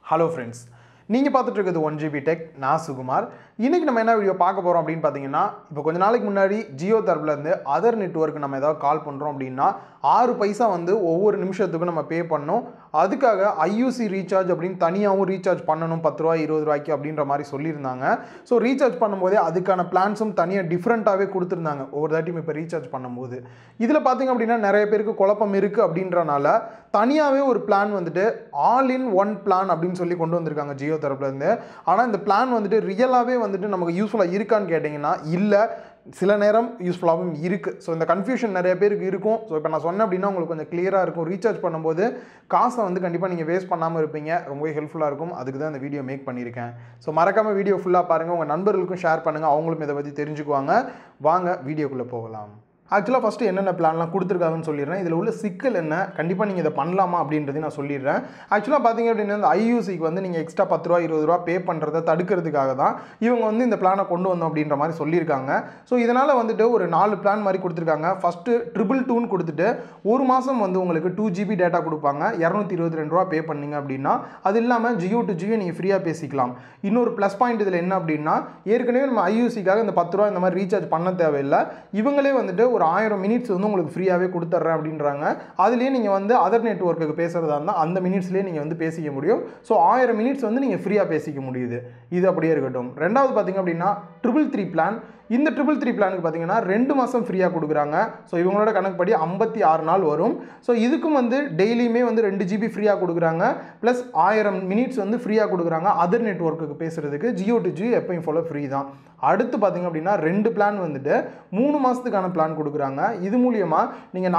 Hello friends. நீங்கள் பார்த்துட்டு இருக்கிறது 1GB Tech. நான் சுகுமார். இன்னைக்கு நம்ம என்ன வீடியோ பார்க்க போறோம் அப்படினு பாத்தீங்கன்னா, இப்போ கொஞ்ச நாளைக்கு முன்னாடி ஜியோ தரப்புல இருந்து அதர் நெட்வொர்க் நம்ம ஏதாவது கால் பண்றோம் அப்படினா 6 பைசா வந்து ஒவ்வொரு நிமிஷத்துக்கு நம்ம பே பண்ணனும். அதுக்காக IUC ரீசார்ஜ் அப்படினு தனியாவும் ரீசார்ஜ் பண்ணனும் 10 ரூபாய் 20 ரூபாய்க்கு அப்படின்ற மாதிரி சொல்லிருந்தாங்க. சோ ரீசார்ஜ் பண்ணும்போதே அதுக்கான பிளான்ஸும் தனியா டிஃபரண்டாவே கொடுத்திருந்தாங்க. ஒவ்வொரு தாட்டியும் இப்ப ரீசார்ஜ் பண்ணும்போது. இதுல பாத்தீங்க அப்படினா நிறைய பேருக்கு குழப்பம் இருக்கு அப்படின்றனால தனியாவே ஒரு பிளான் வந்துட்டு ஆல் இன் ஒன் பிளான் அப்படினு சொல்லி கொண்டு வந்திருக்காங்க ஜியோ தரப்புல இருந்து. ஆனா இந்த பிளான் வந்துட்டு ரியலாவே வந்துட்டு நமக்கு யூஸ்ஃபுல்லா இருக்கான்னு கேட்டிங்கன்னா இல்ல, சில நேரம் யூஸ்ஃபுல்லாகவும் இருக்கு. ஸோ இந்த கன்ஃபியூஷன் நிறைய பேருக்கு இருக்கும். ஸோ இப்போ நான் சொன்னேன் அப்படின்னா உங்களுக்கு கொஞ்சம் கிளியராக இருக்கும். ரீசார்ஜ் பண்ணும்போது காசை வந்து கண்டிப்பாக நீங்கள் வேஸ்ட் பண்ணாமல் இருப்பீங்க. ரொம்பவே ஹெல்ப்ஃபுல்லாக இருக்கும். அதுக்கு தான் இந்த வீடியோ மேக் பண்ணியிருக்கேன். ஸோ மறக்காமல் வீடியோ ஃபுல்லாக பாருங்கள். உங்கள் நண்பர்களுக்கும் ஷேர் பண்ணுங்கள். அவங்களும் இதை பற்றி தெரிஞ்சுக்குவாங்க. வாங்க வீடியோக்குள்ளே போகலாம். ஆக்சுவலாக ஃபஸ்ட்டு என்னென்ன பிளான்லாம் கொடுத்துருக்காங்கன்னு சொல்லிடுறேன். இதில் உள்ள சிக்கல் என்ன, கண்டிப்பாக நீங்கள் இதை பண்ணலாமா அப்படின்றதையும் நான் சொல்லிடுறேன். ஆக்சுவலாக பார்த்தீங்க அப்படின்னா இந்த IUCக்கு வந்து நீங்கள் எக்ஸ்ட்ரா 10 ரூபா 20 ரூபா பே பண்ணுறதை தடுக்கிறதுக்காக தான் இவங்க வந்து இந்த பிளானை கொண்டு வந்தோம் அப்படின்ற மாதிரி சொல்லியிருக்காங்க. ஸோ இதனால் வந்துட்டு ஒரு 4 பிளான் மாதிரி கொடுத்துருக்காங்க. ஃபஸ்ட்டு 222 கொடுத்துட்டு ஒரு மாதம் வந்து உங்களுக்கு 2GB டேட்டா கொடுப்பாங்க. 222 ரூபா பே பண்ணிங்க அப்படின்னா அது இல்லாமல் ஜியோ டு ஜியோ நீங்கள் ஃப்ரீயாக பேசிக்கலாம். இன்னொரு ப்ளஸ் பாயிண்ட் இதில் என்ன அப்படின்னா, ஏற்கனவே நம்ம IUCக்காக இந்த 10 ரூபா இந்த மாதிரி ரீசார்ஜ் பண்ண தேவையில்லை. இவங்களே வந்துட்டு ஒரு 1000 மினிட்ஸ் வந்து உங்களுக்கு ஃப்ரீயாகவே கொடுத்துட்றேன் அப்படின்றாங்க. அதுலேயே நீங்கள் வந்து அதர் நெட்வொர்க்குக்கு பேசுகிறதா இருந்தால் அந்த மினிட்ஸ்லேயே நீங்கள் வந்து பேசிக்க முடியும். ஸோ 1000 மினிட்ஸ் வந்து நீங்கள் ஃப்ரீயாக பேசிக்க முடியுது. இது அப்படியே இருக்கட்டும். ரெண்டாவது பார்த்தீங்க அப்படின்னா 333 பிளான். இந்த 333 பிளானுக்கு பார்த்தீங்கன்னா 2 மாதம் ஃப்ரீயாக கொடுக்குறாங்க. ஸோ இவங்களோட கணக்குப்படி 56 நாள் வரும். ஸோ இதுக்கும் வந்து டெய்லியுமே வந்து 2GB ஃப்ரீயாக கொடுக்குறாங்க. ப்ளஸ் 1000 மினிட்ஸ் வந்து ஃப்ரீயாக கொடுக்குறாங்க அதர் நெட்வொர்க்குக்கு பேசுகிறதுக்கு. ஜியோ டு ஜியோ எப்பயும் போல ஃப்ரீ தான். அடுத்து பார்த்தீங்க அப்படின்னா 2 பிளான் வந்துட்டு 3 மாதத்துக்கான பிளான் கொடுக்குறாங்க. இது மூலியமாக நீங்கள்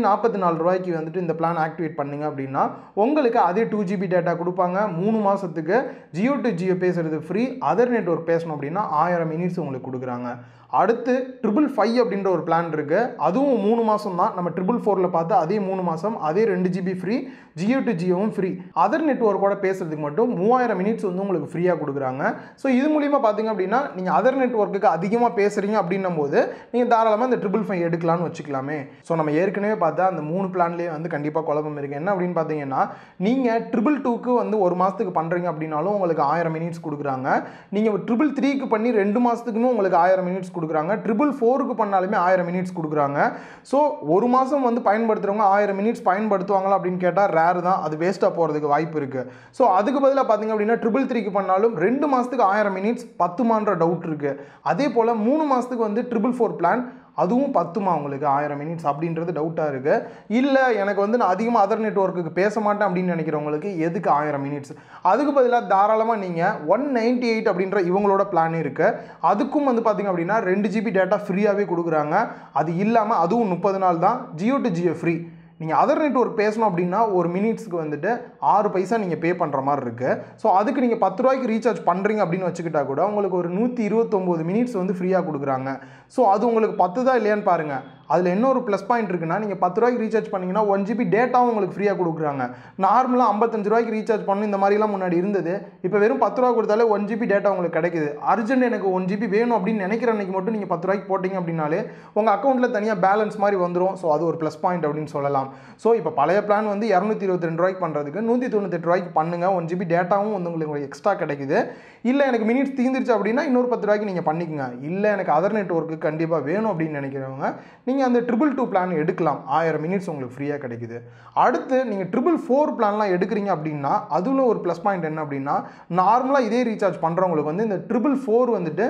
444 ரூபாய்க்கு வந்துட்டு இந்த பிளான் ஆக்டிவேட் பண்ணிங்க அப்படின்னா உங்களுக்கு அதே 2GB டேட்டா கொடுப்பாங்க. 3 மாதத்துக்கு ஜியோ டு ஜியோ பேசுகிறது ஃப்ரீ. அதர் நெட்வொர்க் பேசணும் அப்படின்னா 1000 மினிட்ஸ் உங்களுக்கு கொடுக்குறாங்க. அடுத்து 555 அப்படின்ற ஒரு பிளான் இருக்குது. அதுவும் 3 மாதம் தான். நம்ம 444ல் பார்த்து அதே 3 மாதம் அதே 2GB ஃப்ரீ, ஜியோ டு ஜியோவும் ஃப்ரீ. அதர் நெட்வொர்க்கோட பேசுறதுக்கு மட்டும் 3000 மினிட்ஸ் வந்து உங்களுக்கு ஃப்ரீயாக கொடுக்குறாங்க. ஸோ இது மூலிமா பார்த்தீங்க அப்படின்னா நீங்கள் அதர் நெட்வொர்க்குக்கு அதிகமாக பேசுகிறீங்க அப்படின்னும் போது நீங்கள் தாராளமாக இந்த 555 எடுக்கலாம்னு வச்சுக்கலாமே. ஸோ நம்ம ஏற்கனவே பார்த்தா அந்த 3 பிளான்லேயே வந்து கண்டிப்பாக குழப்பம் இருக்குது. என்ன அப்படின்னு பார்த்தீங்கன்னா, நீங்கள் 222க்கு வந்து ஒரு மாதத்துக்கு பண்ணுறீங்க அப்படின்னாலும் உங்களுக்கு 1000 மினிட்ஸ் கொடுக்குறாங்க. நீங்கள் 333க்கு பண்ணி 2 மாதத்துக்குமே உங்களுக்கு 1000 மினிட்ஸ் கொடுக்குறாங்க. 444க்கு பண்ணாலுமே 1000 மினிட்ஸ் கொடுக்குறாங்க. ஸோ ஒரு மாதம் வந்து பயன்படுத்துகிறவங்க 1000 மினிட்ஸ் பயன்படுத்துவாங்களா அப்படின்னு கேட்டால் ரேர் தான். அது வேஸ்ட்டாக போகிறதுக்கு வாய்ப்பு இருக்குது. ஸோ அதுக்கு பதிலாக பார்த்தீங்க அப்படின்னா 333க்கு பண்ணாலும் 2 மாதத்துக்கு 1000 மினிட்ஸ் 10மான்ற டவுட் இருக்குது. அதே போல் 3 மாதத்துக்கு வந்து 444 பிளான், அதுவும் 10மா உங்களுக்கு 1000 மினிட்ஸ் அப்படின்றது டவுட்டாக இருக்குது. இல்லை எனக்கு வந்து நான் அதிகமாக அதர் நெட்வொர்க்குக்கு பேச மாட்டேன் அப்படின்னு நினைக்கிறவங்களுக்கு எதுக்கு 1000 மினிட்ஸ்? அதுக்கு பதிலாக தாராளமாக நீங்கள் 198 அப்படின்ற இவங்களோட பிளான் இருக்குது. அதுக்கும் வந்து பார்த்திங்க அப்படின்னா 2GB டேட்டா ஃப்ரீயாகவே கொடுக்குறாங்க. அது இல்லாமல் அதுவும் 30 நாள் தான். Jio to Jio free. நீங்கள் அதர் நெட்வொர்க் பேசணும் அப்படின்னா ஒரு மினிட்ஸ்க்கு வந்துட்டு 6 பைசா நீங்கள் பே பண்ணுற மாதிரி இருக்குது. ஸோ அதுக்கு நீங்கள் 10 ரூபாய்க்கு ரீசார்ஜ் பண்ணுறீங்க அப்படின்னு வச்சுக்கிட்டா கூட உங்களுக்கு ஒரு 129 மினிட்ஸ் வந்து ஃப்ரீயாக கொடுக்குறாங்க. ஸோ அது உங்களுக்கு 10 தான் இல்லையான்னு பாருங்கள். அதில் என்ன ஒரு ப்ளஸ் பாயிண்ட் இருக்குன்னா, நீங்கள் 10 ரூபாய்க்கு ரீசார்ஜ் பண்ணிங்கன்னா 1GB டேட்டாவும் உங்களுக்கு ஃப்ரீயாக கொடுக்குறாங்க. நார்மலாக 55 ரூபாய்க்கு ரீசார்ஜ் பண்ணணும் இந்த மாதிரிலாம் முன்னாடி இருந்தது. இப்போ வெறும் 10 ரூபா கொடுத்தாலே 1GB டேட்டா உங்களுக்கு கிடைக்குது. அர்ஜென்ட் எனக்கு 1GB வேணும் அப்படின்னு நினைக்கிற அன்றைக்கி மட்டும் நீங்கள் 10 ரூபாய்க்கு போட்டிங்க அப்படின்னாலே உங்கள் அக்கௌண்ட்டில் தனியாக பேலன்ஸ் மாதிரி வந்துடும். ஸோ அது ஒரு ப்ளஸ் பாயிண்ட் அப்படின்னு சொல்லலாம். ஸோ இப்போ பழைய பிளான் வந்து 222 ரூபாய்க்கு பண்ணுறதுக்கு 198 ரூபாய்க்கு பண்ணுங்கள். 1GB டேட்டாவும் வந்து உங்களுக்கு எக்ஸ்ட்ரா கிடைக்குது. இல்லை எனக்கு மினிட்ஸ் தீர்ந்துருச்சு அப்படின்னா இன்னொரு 10 ரூபாய்க்கு நீங்கள் பண்ணிக்கோங்க. இல்லை எனக்கு அதர் நெட்வொர்க்கு கண்டிப்பாக வேணும் அப்படின்னு நினைக்கிறவங்க நீங்கள் அந்த 222 பிளான் எடுக்கலாம். 1000 மினிட்ஸ் உங்களுக்கு ஃப்ரீயாக கிடைக்குது. அடுத்து நீங்கள் 444 பிளான்லாம் எடுக்கிறீங்க அப்படின்னா அதில் ஒரு ப்ளஸ் பாயிண்ட் என்ன அப்படின்னா, நார்மலாக இதே ரீசார்ஜ் பண்ணுறவங்களுக்கு வந்து இந்த 444 வந்துட்டு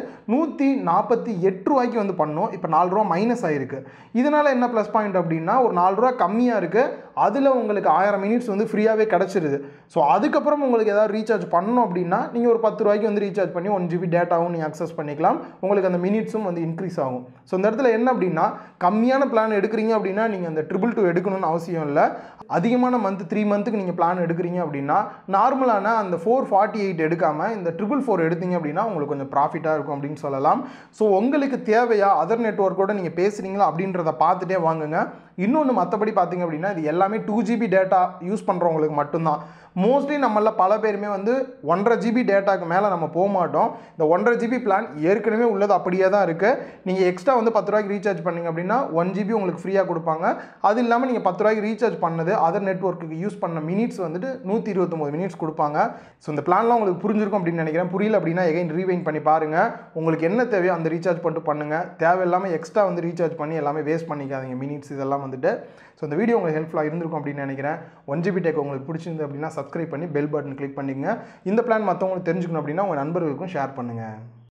148 ரூபாய்க்கு வந்து பண்ணணும். இப்போ 4 ரூபா மைனஸ் ஆகிருக்கு. இதனால் என்ன ப்ளஸ் பாயிண்ட் அப்படின்னா ஒரு 4 ரூபா கம்மியாக இருக்குது. அதில் உங்களுக்கு 1000 மினிட்ஸ் வந்து ஃப்ரீயாகவே கிடச்சிருது. ஸோ அதுக்கப்புறம் உங்களுக்கு ஏதாவது ரீசார்ஜ் பண்ணணும் அப்படின்னா நீங்கள் ஒரு 10 ரூபாய்க்கு வந்து ரீசார்ஜ் பண்ணி 1GB டேட்டாவும் நீங்கள் அக்சஸ் பண்ணிக்கலாம். உங்களுக்கு அந்த மினிட்ஸும் வந்து இன்க்ரீஸ் ஆகும். ஸோ இந்த இடத்துல என்ன அப்படின்னா, கம்மியான பிளான் எடுக்கிறீங்க அப்படின்னா நீங்கள் அந்த 222 எடுக்கணும்னு அவசியம் இல்லை. அதிகமான மந்த் 3 மந்த்துக்கு நீங்கள் பிளான் எடுக்கிறீங்க அப்படின்னா நார்மலான அந்த 448 எடுக்காமல் இந்த 444 எடுத்தீங்க அப்படின்னா உங்களுக்கு கொஞ்சம் ப்ராஃபிட்டாக இருக்கும் அப்படின்னு சொல்லலாம். ஸோ உங்களுக்கு தேவையா அதர் நெட்வொர்க்கோட நீங்கள் பேசுகிறீங்களா அப்படின்றத பார்த்துட்டே வாங்குங்க. இன்னொன்று மற்றபடி பார்த்தீங்க அப்படின்னா இது எல்லாமே 2 GB டேட்டா யூஸ் பண்ணுறவங்களுக்கு மட்டும்தான். மோஸ்ட்லி நம்மள பல பேருமே வந்து 1.5 GB டேட்டாக்கு மேலே நம்ம போக மாட்டோம். இந்த 1.5 GB பிளான் ஏற்கனவே உள்ளது அப்படியே தான் இருக்குது. நீங்கள் எக்ஸ்ட்ரா வந்து 10 ரூபாய்க்கு ரீசார்ஜ் பண்ணிங்க அப்படின்னா 1 GB உங்களுக்கு ஃப்ரீயாக கொடுப்பாங்க. அது இல்லாமல் நீங்கள் 10 ரூபாய்க்கு ரீசார்ஜ் பண்ணது அதர் நெட்வொர்க்குக்கு யூஸ் பண்ண மினிட்ஸ் வந்துட்டு 129 மினிட்ஸ் கொடுப்பாங்க. ஸோ இந்த பிளான்லாம் உங்களுக்கு புரிஞ்சிருக்கும் அப்படின்னு நினைக்கிறேன். புரியல அப்படின்னா எகைன் ரீவைண்ட் பண்ணி பாருங்கள். உங்களுக்கு என்ன தேவையோ அந்த ரீசார்ஜ் பண்ணிட்டு பண்ணுங்கள். தேவையில்லாமல் எக்ஸ்ட்ரா வந்து ரீசார்ஜ் பண்ணி எல்லாமே வேஸ்ட் பண்ணிக்காதீங்க மினிட்ஸ் இதெல்லாம் வந்துட்டு. ஸோ இந்த வீடியோ உங்களுக்கு ஹெல்ப்ஃபுல்லாக இருந்திருக்கும் அப்படின்னு நினைக்கிறேன். 1 GB டெக் உங்களுக்கு பிடிச்சிருந்து அப்படின்னா சப்ஸ்கிரைப் பண்ணி பெல் பட்டன் கிளிக் பண்ணிக்கங்க. இந்த பிளான் மற்றவங்களுக்கு தெரிஞ்சுக்கணும் அப்படின்னா உங்கள் நண்பர்களுக்கும் ஷேர் பண்ணுங்கள்.